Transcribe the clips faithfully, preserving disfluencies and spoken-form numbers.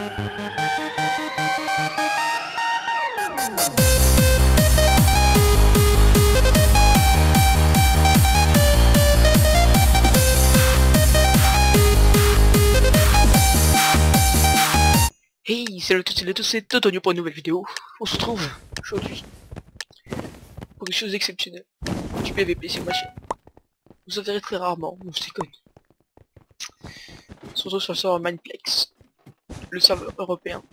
Hey, salut à toutes et à tous, c'est Totonio pour une nouvelle vidéo. On se retrouve aujourd'hui pour des choses exceptionnelles. Du P V P sur ma chaîne. Vous en verrez très rarement, donc c'est connu. On se retrouve sur le serveur Mineplex, le serveur européen.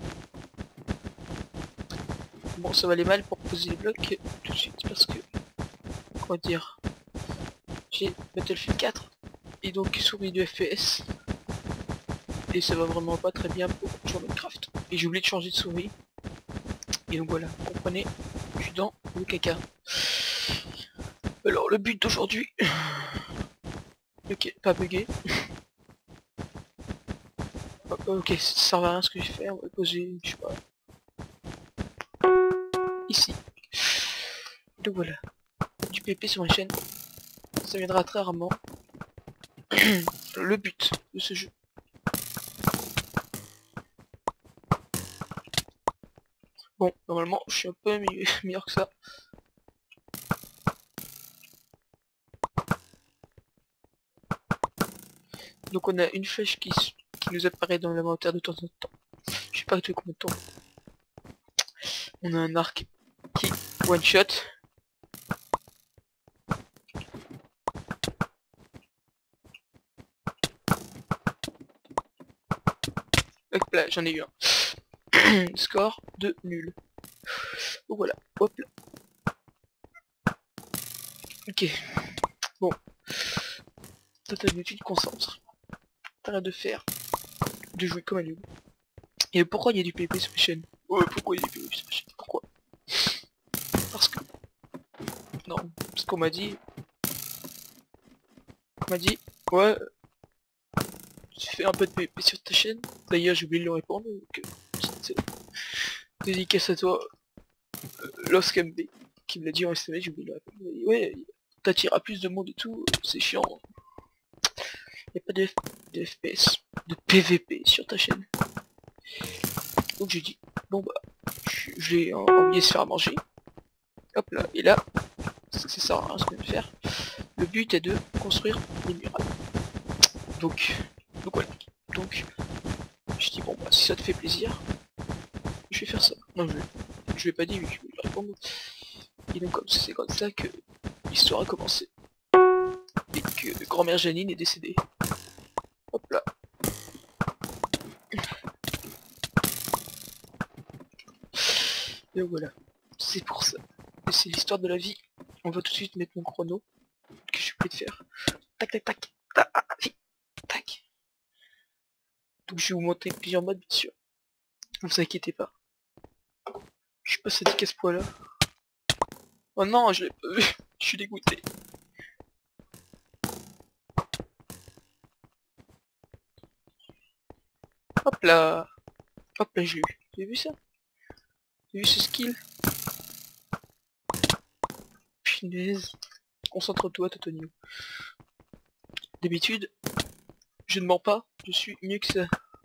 Bon, ça va aller mal pour poser les blocs tout de suite parce que, comment dire, j'ai Battlefield quatre et donc souris de F P S. Et ça va vraiment pas très bien pour jouer à Minecraft. Et j'ai oublié de changer de souris. Et donc voilà, vous comprenez, je suis dans le caca. Alors le but d'aujourd'hui... Ok, pas bugué. Ok, ça sert à rien ce que je fais, on va le poser, je sais pas. Ici. Donc voilà, du P P sur ma chaîne. Ça viendra très rarement. Le but de ce jeu. Bon, normalement, je suis un peu meilleur que ça. Donc on a une flèche qui, qui nous apparaît dans l'inventaire de temps en temps. Je sais pas de combien de temps. On a un arc qui one shot. Hop là, j'en ai eu un. Score de nul. Donc voilà, hop là. Ok. Bon. Toi t'as tu te concentres. T'arrêtes de faire. De jouer comme un nul. Et pourquoi il y a du P V P sur ma chaîne? Ouais, pourquoi il y a du P V P sur ma chaîne? Pourquoi? Parce que... Non, parce qu'on m'a dit... On m'a dit... Ouais... Tu fais un peu de P V P sur ta chaîne. D'ailleurs j'ai oublié de le répondre. Donc, euh, dédicace à toi. Euh, LosMB. Qui me l'a dit en S M S, j'ai oublié de le répondre. Il m'a dit, ouais, t'attireras plus de monde et tout. C'est chiant. Y'a pas de, F... de F P S. De P V P sur ta chaîne. Donc j'ai dit, bon bah, je, je l'ai envoyé se faire manger. Hop là, et là, c'est ça hein, ce que je vais faire. Le but est de construire des murailles. Donc, donc voilà. Donc, je dis bon bah si ça te fait plaisir, je vais faire ça. Non, je, je vais pas dire, je vais répondre. Et donc comme c'est comme ça que l'histoire a commencé. Et que grand-mère Janine est décédée. Hop là. Et voilà, c'est pour ça. Et c'est l'histoire de la vie. On va tout de suite mettre mon chrono que je suis obligé de faire. Tac tac tac. Ah, ah, tac. Donc je vais vous montrer plusieurs modes bien sûr. Ne vous inquiétez pas. Je suis pas sadique à ce point là. Oh non, je l'ai pas vu. Je suis dégoûté. Hop là. Hop là, je l'ai eu. Vous avez vu ça? Vous avez vu ce skill? Punaise. Concentre-toi, Totonio. D'habitude, je ne mens pas, je suis mieux que ça.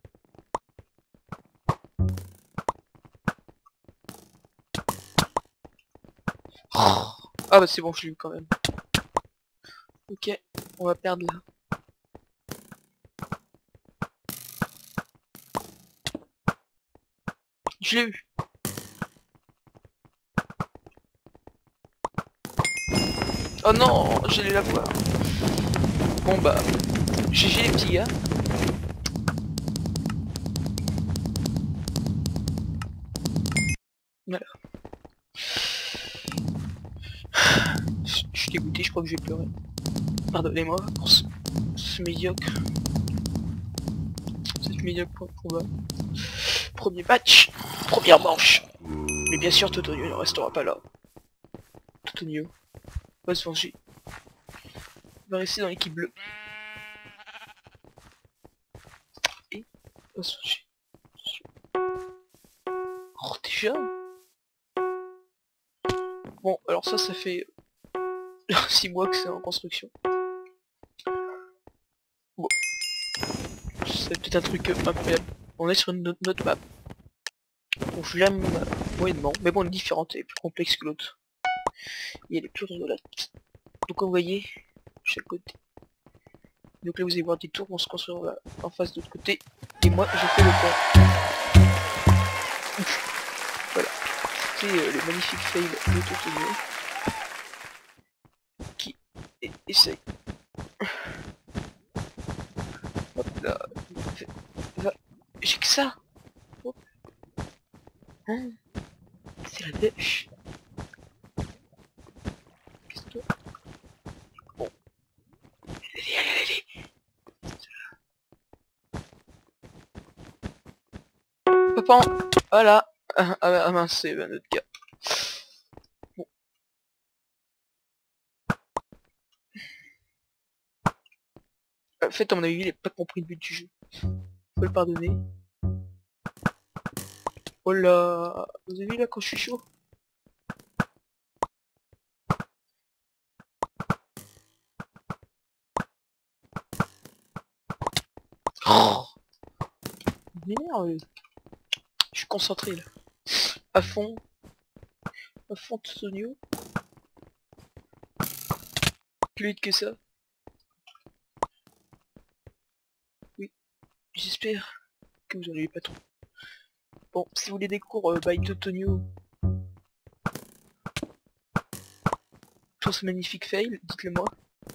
Oh. Ah bah c'est bon, je l'ai eu quand même. Ok, on va perdre là. Je l'ai eu. Oh non, j'allais la voir. Bon bah, G G les petits gars. Voilà. Je suis dégoûté, je crois que je vais pleurer. Pardonnez-moi pour ce, ce médiocre. Cette médiocre combat. Premier match, première manche. Mais bien sûr, Totonio ne restera pas là. Totonio va se venger. Il va rester dans l'équipe bleue. Et va se venger. Oh, déjà. Bon, alors ça, ça fait six mois que c'est en construction. Bon. C'est peut-être un truc incroyable. On est sur une autre, notre map. Bon, je l'aime moyennement, mais bon, elle est différente, elle est plus complexe que l'autre. Et elle est plus rigolote. Donc comme vous voyez, chaque côté. Donc là vous allez voir des tours, on se construit en face de l'autre côté. Et moi je fais le pont. Voilà. C'est euh, le magnifique fail de Totonio. Qui essaye. Hop là. Va. J'ai que ça. Hop. Hein, c'est la dèche. Qu'est-ce que bon. Allez, allez, allez. Papa, voilà. Ah, ah, ah mince, c'est un autre gars. Bon. En fait, à mon avis, il n'a pas compris le but du jeu. Faut le pardonner. Oh là. Vous avez vu là quand je suis chaud? Oh, il m'énerve. Je suis concentré là. À fond. À fond Tonio. Plus vite que ça. Oui. J'espère que vous en avez pas trop. Bon, si vous voulez des cours euh, by Totonio sur ce magnifique fail, dites-le moi.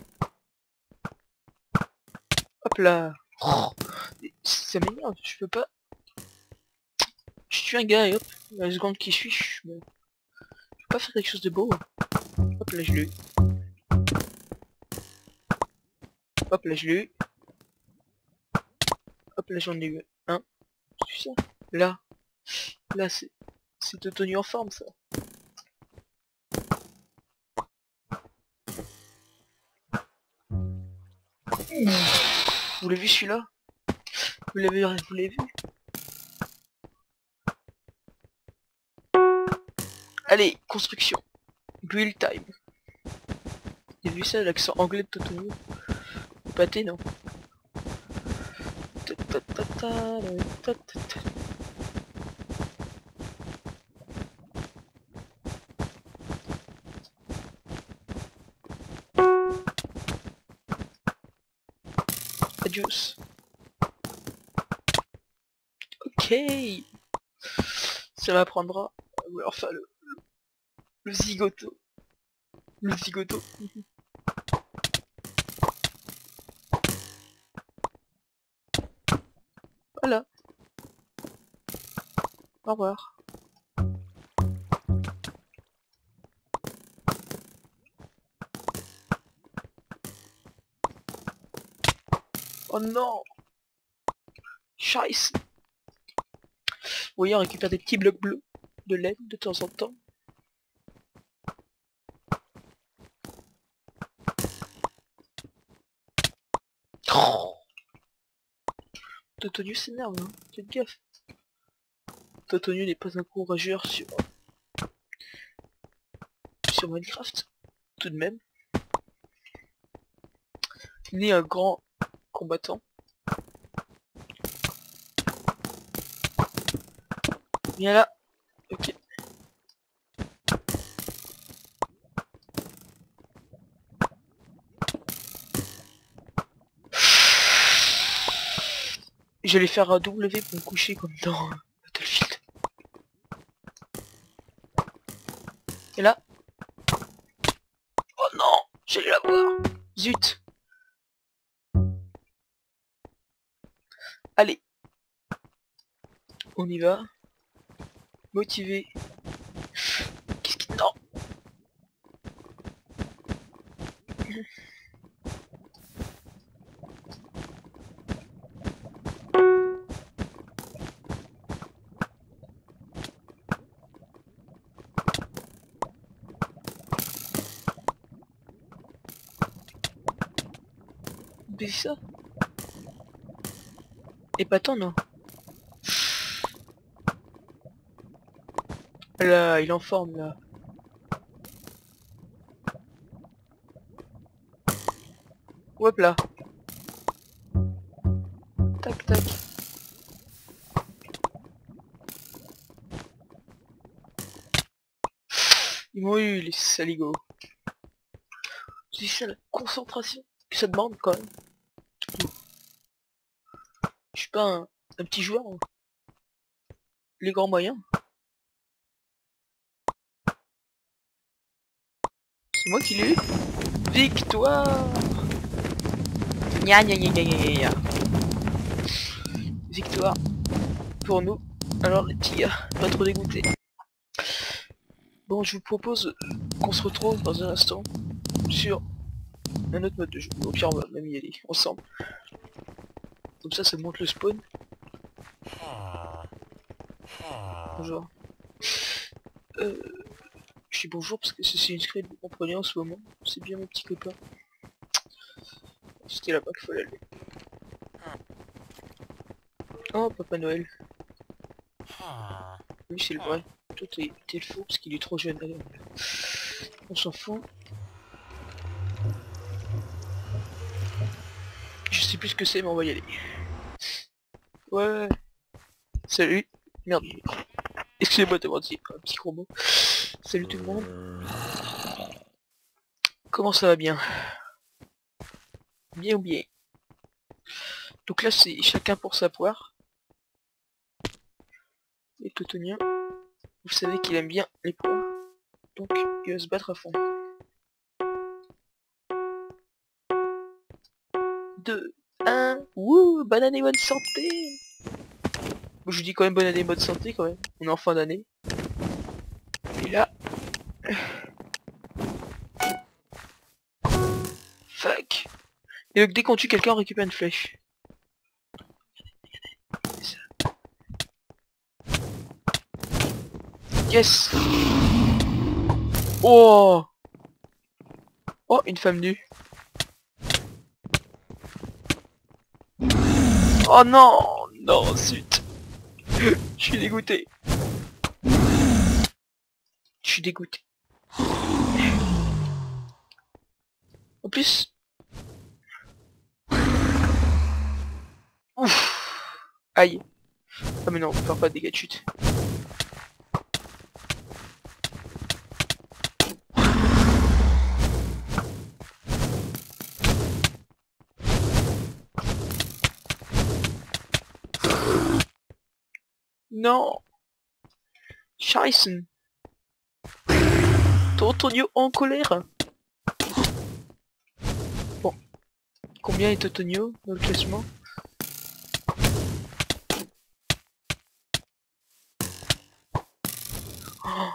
Hop là. Oh, ça m'énerve, je peux pas. Je tue un gars et hop, la seconde qui suis, je me... je peux pas faire quelque chose de beau. Hop là je l'ai eu. Hop là je l'ai eu. Hop là j'en ai eu un. C'est ça. Là. Là c'est. C'est Totonio en forme ça. Vous l'avez vu celui-là? Vous l'avez vous l'avez vu? Allez, construction. Build time. Vous avez vu ça, l'accent anglais de Totonio? Pâté, non? Adios. Ok. Ça m'apprendra à vouloir faire le, le zigoto. Le zigoto. Voilà. Au revoir. Oh non. Scheiße. Vous voyez, on récupère des petits blocs bleus de laine de temps en temps. Oh. Totonio s'énerve, hein. Faites gaffe. Totonio n'est pas un courageur sur... sur Minecraft. Tout de même. Il est un grand combattant. Viens là. Ok. J'allais faire un W pour me coucher comme dans Battlefield. Et là. Oh non, j'allais la voir. Zut. Allez. On y va. Motivé. Qu'est-ce qui... Non. Mais ça. Et pas tant, non. Là, il est en forme, là. Hop là. Tac, tac. Ils m'ont eu les saligots. C'est ça la concentration que ça demande quand même. Je suis pas un, un petit joueur. Hein. Les grands moyens. C'est moi qui l'ai eu. Victoire. Gna gna gna gna gna gna. Victoire. Pour nous. Alors les petits gars, pas trop dégoûtés. Bon, je vous propose qu'on se retrouve dans un instant sur un autre mode de jeu. Au pire, on va même y aller ensemble. Comme ça, ça monte le spawn. Bonjour. Euh, je dis bonjour parce que c'est une script, vous comprenez en ce moment. C'est bien mon petit copain. C'était là-bas qu'il fallait aller. Oh, Papa Noël. Lui, c'est le vrai. Toi, t'es le faux parce qu'il est trop jeune. Allez, on s'en fout. Je sais plus ce que c'est, mais on va y aller. Ouais. Salut. Merde. Excusez-moi d'avoir dit un petit gros mot. Salut tout le monde. Comment ça va bien? Bien ou bien? Donc là, c'est chacun pour sa poire. Et Totonien, vous savez qu'il aime bien les poires. Donc, il va se battre à fond. deux, un, wouh, bonne année, bonne santé. Bon, je vous dis quand même bonne année, bonne santé quand même. On est en fin d'année. Et là... Fuck. Et donc dès qu'on tue quelqu'un, on récupère une flèche. Yes. Oh. Oh, une femme nue. Oh non. Non, zut. Je suis dégoûté. Je suis dégoûté. En plus... Ouf. Aïe. Ah mais non, on peut faire pas de dégâts de chute. Non. Scheißen. Totonio en colère. Bon. Combien est Totonio dans le classement? Oh.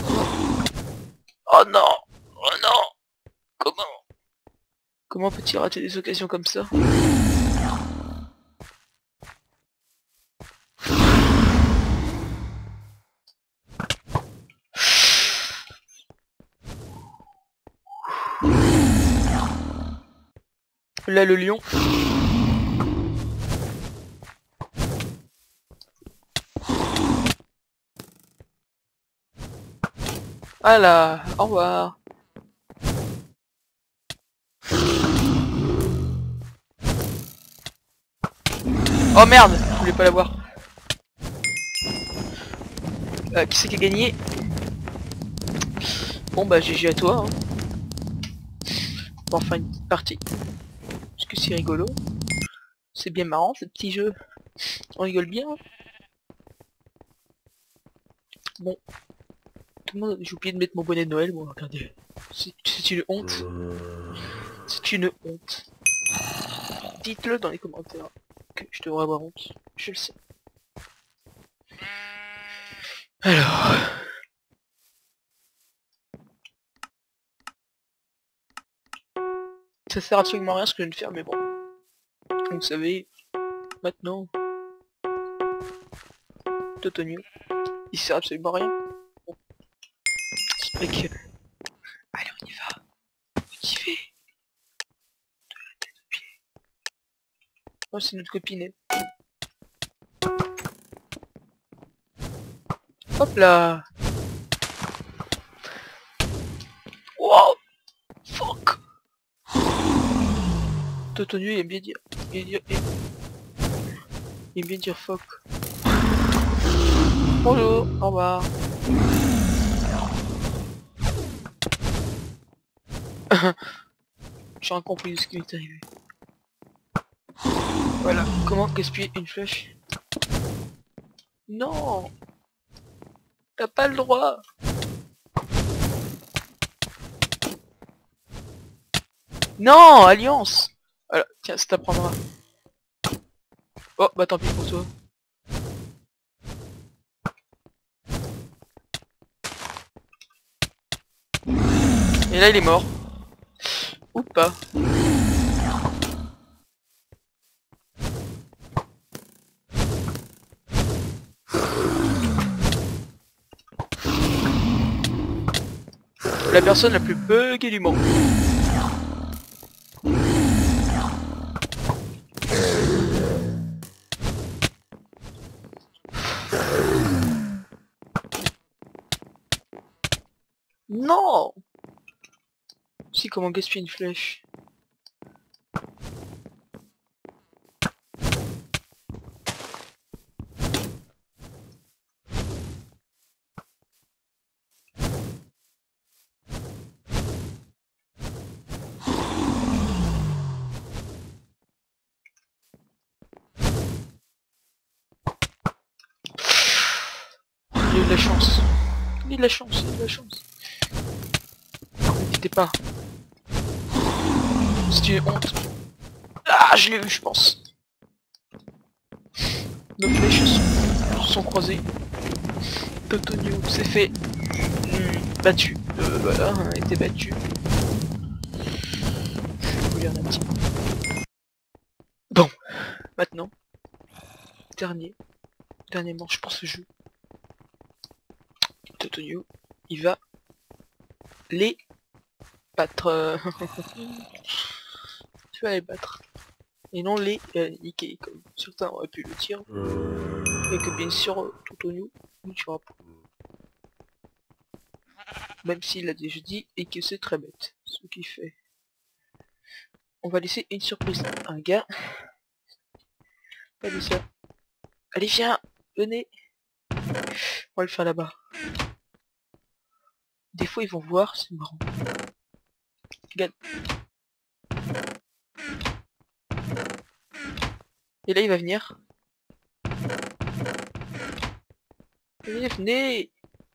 Oh non. Oh non. Comment? Comment peut-il rater des occasions comme ça? Là le lion. Ah là, au revoir. Oh merde, je voulais pas l'avoir. Euh, qui c'est qui a gagné? Bon bah G G à toi. Hein. Bon, enfin une petite partie. Parce que c'est rigolo. C'est bien marrant ce petit jeu. On rigole bien. Bon. Tout le monde, j'ai oublié de mettre mon bonnet de Noël. Bon, regardez. C'est une honte. C'est une honte. Dites-le dans les commentaires que je devrais avoir honte. Je le sais. Alors... Ça sert absolument à rien ce que je viens de faire, mais bon. Vous savez, maintenant... Totonio, il sert absolument à rien. Bon. C'est vrai que... Allez, on y va. Motivé. De la tête aux pieds. Oh, c'est notre copine. Hop là. Wow. Fuck. Totonio, il aime bien dire... Il aime bien dire... Il aime bien dire fuck. Bonjour, au revoir. J'ai rien compris de ce qui m'est arrivé. Voilà, comment gaspiller une flèche? Non, t'as pas le droit. Non, alliance. Voilà, tiens, ça t'apprendra. Oh, bah tant pis pour toi. Et là, il est mort. Ou pas. La personne la plus buggée du monde. Non. Si, comment gaspiller une flèche? J'ai eu de la chance. J'ai eu de la chance, j'ai eu de la chance. N'hésitez pas. C'est une honte. Ah, je l'ai eu, je pense. Nos flèches sont, sont croisées. Totonio s'est fait hmm, battu. Euh, voilà, a été battu. Je vais vous lire un petit peu. Bon, maintenant, dernier, dernier manche pour ce jeu. Totonio, il va les battre. Tu vas les battre. Et non les euh, niquer, comme certains auraient pu le dire. Et que bien sûr, Totonio ne tuera pas. Même s'il l'a déjà dit et que c'est très bête ce qu'il fait. On va laisser une surprise à un gars. Allez ça. Allez viens, venez. On va le faire là-bas. Des fois ils vont voir, c'est marrant. Regarde. Et là il va venir. Venez, venez.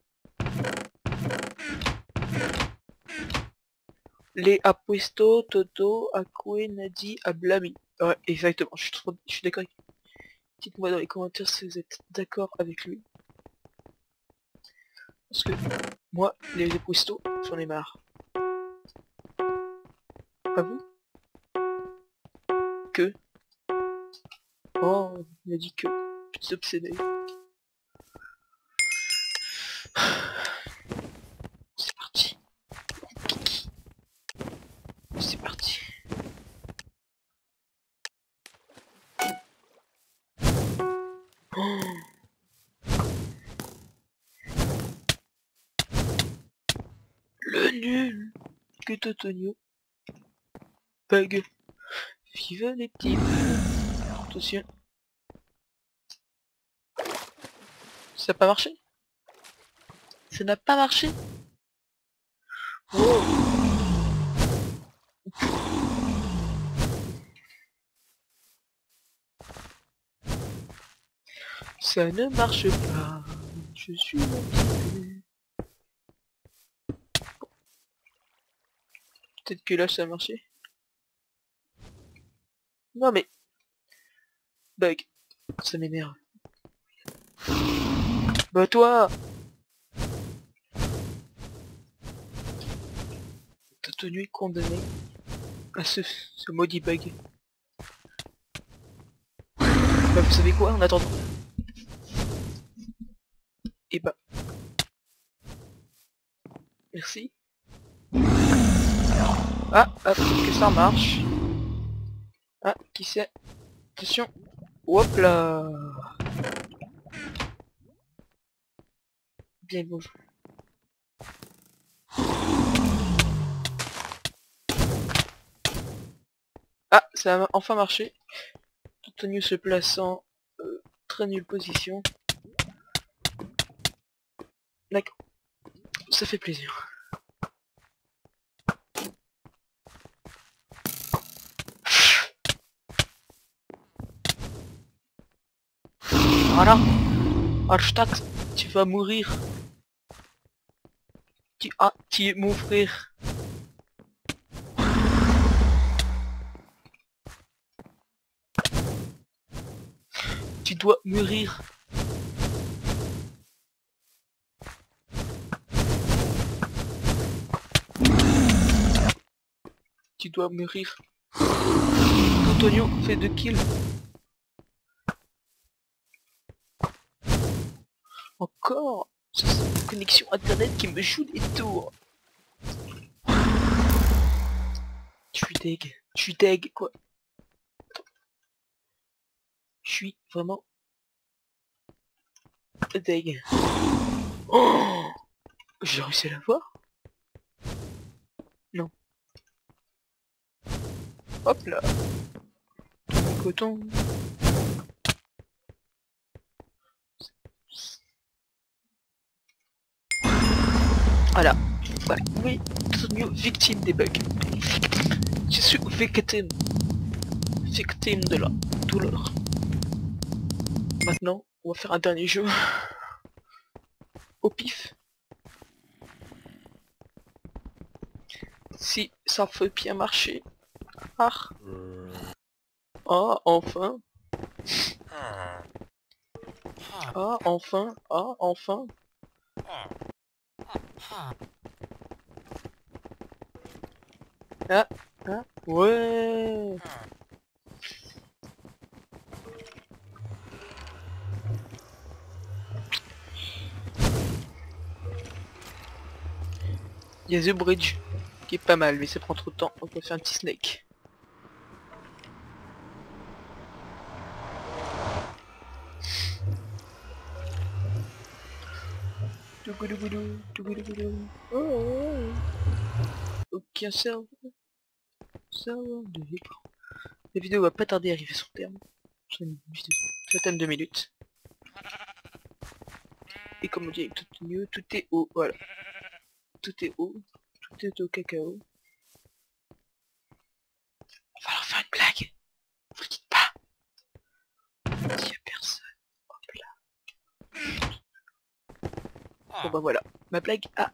Les apuesto, Toto, Akue, Nadi, Ablami. Ouais, exactement, je suis trop, je suis d'accord avec lui. Dites-moi dans les commentaires si vous êtes d'accord avec lui. Parce que moi, les apuesto, j'en ai marre. Pas vous? Que? Oh, il a dit que. Petit obsédé. C'est parti. C'est parti. Oh. Le nul que Totonio. Bug. Vive les petits. Attention. Ça n'a pas marché? Ça n'a pas marché? Wow. Ça ne marche pas. Je suis motivé. Peut-être que là ça a marché. Non mais... Bug. Ça m'énerve. Bah toi! Totonio est condamné à ce, ce maudit bug. Bah vous savez quoi en attendant? Et bah... Merci. Ah, ah, peut-être que ça marche. Ah, qui sait? Attention. Hop là. Bien bonjour. Ah, ça a enfin marché. Totonio se plaçant euh, très nulle position. D'accord. Ça fait plaisir. Voilà. Hashtag, tu vas mourir. Tu... Ah, tu es mon frère. Tu dois mourir. Tu dois mourir. Antonio fait deux kills. Encore. C'est une connexion internet qui me joue des tours. Je suis deg. Je suis deg, quoi. Je suis vraiment deg. Oh, j'ai réussi à la voir. Non. Hop là. Coton. Voilà. Voilà. Oui, Antonio, victime des bugs. Je suis victime. Victime de la douleur. Maintenant, on va faire un dernier jeu. Au pif. Si ça fait bien marcher. Ah. Ah, enfin. Ah, enfin. Ah, enfin. Ah, ah, ouais. Il y a The Bridge, qui est pas mal, mais ça prend trop de temps. On peut faire un petit snake. Oh, aucun serveur. Serveur de l'écran. La vidéo va pas tarder à arriver sur terme. Sur une vingtaine de minutes. Et comme on dit avec tout mieux, tout est haut, voilà. Tout est haut, tout est au cacao. On va leur faire une blague. Vous le dites pas. Il y a personne. Hop là. Bon bah voilà. Ma blague a...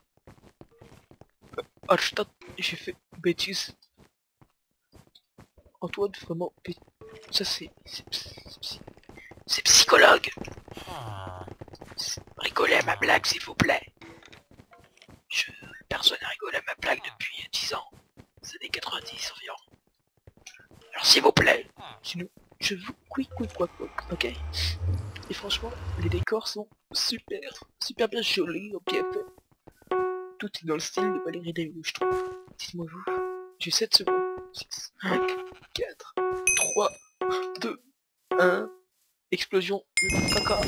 Oh putain, j'ai fait bêtise. Antoine, vraiment, ça c'est... C'est psychologue. Rigolez à ma blague s'il vous plaît. Je... Personne n'a rigolé à ma blague depuis dix ans. C'est des quatre-vingt-dix environ. Alors s'il vous plaît, sinon je vous quick quick quick quick, ok. Et franchement, les décors sont super, super bien jolis, bien fait. Tout est dans le style de Valérie Dayou, je trouve. Dites-moi vous, j'ai sept secondes. six, cinq, quatre, trois, deux, un. Explosion de caca.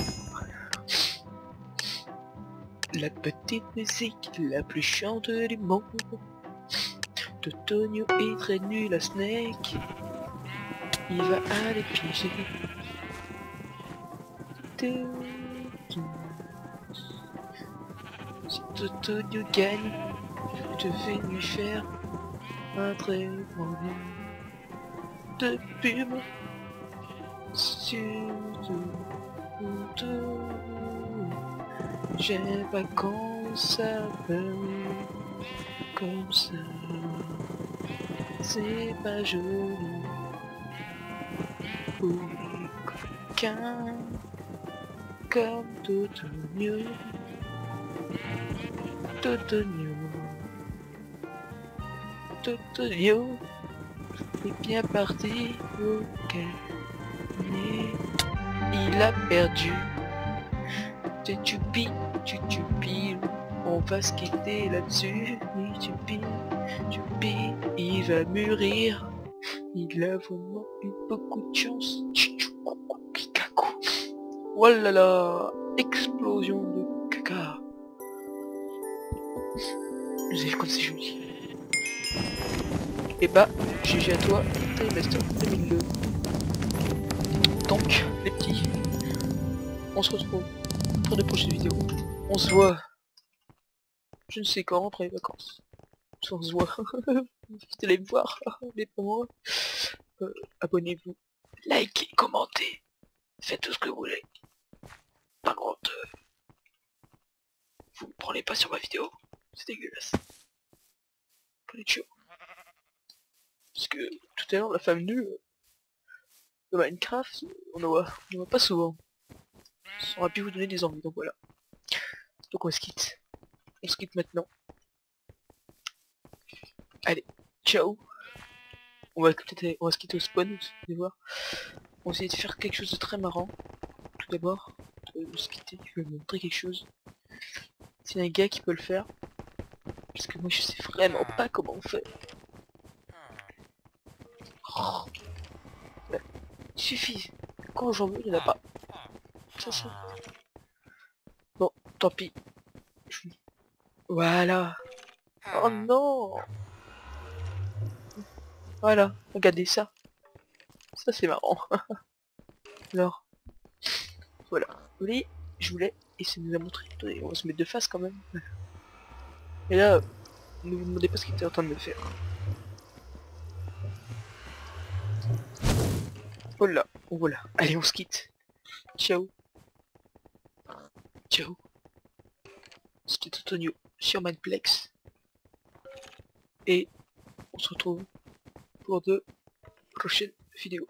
La petite musique la plus chiante du monde. Totonio est très nul à Snake. Il va aller piéger. Si Totonio gagne, je vais lui faire un très grand nom de pub. J'aime pas quand ça peut comme ça. C'est pas joli pour quelqu'un comme Totonio. Totonio. Totonio est bien parti au gagner. Il a perdu. Tutupi, tutupi, on va se quitter là-dessus. Tutupi, tutupi, il va mûrir. Il a vraiment eu beaucoup de chance. Voilà la explosion de caca. Vous avez comme c'est joli. Et bah, G G à toi, Master deux mille deux. Donc, les petits, on se retrouve pour de prochaines vidéos. On se voit, je ne sais quand, après les vacances. On se voit, vous allez me voir, mais pas moi. Euh, Abonnez-vous, likez, commentez, faites tout ce que vous voulez. Par contre, euh, vous ne prenez pas sur ma vidéo. C'est dégueulasse. Prenez de chaud. Parce que tout à l'heure, la femme nue euh, de Minecraft, on en voit, on en voit pas souvent. Ça aurait pu vous donner des envies, donc voilà. Donc on se quitte. On se quitte maintenant. Allez, ciao. On va peut-être, on va se quitter au spawn, vous allez voir. On va essayer de faire quelque chose de très marrant. Tout d'abord, de se quitter, je vais vous montrer quelque chose. C'est un gars qui peut le faire. Parce que moi je sais vraiment pas comment on fait. Oh, ouais. Il suffit. Quand j'en veux, il n'y en a pas. Ça, ça. Bon, tant pis. Je- Voilà. Oh non. Voilà, regardez ça. Ça c'est marrant. Alors, voilà. Vous voyez, je voulais, et ça nous a montré. Attendez, on va se mettre de face quand même. Et là, ne vous demandez pas ce qu'il était en train de me faire. Voilà, voilà. Allez, on se quitte. Ciao. Ciao. C'était Antonio sur Mineplex. Et on se retrouve pour de prochaines vidéos.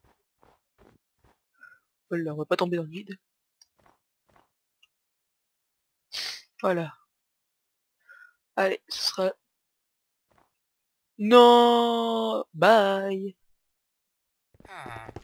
Voilà, on va pas tomber dans le vide. Voilà. Allez, ce sera... Non. Bye.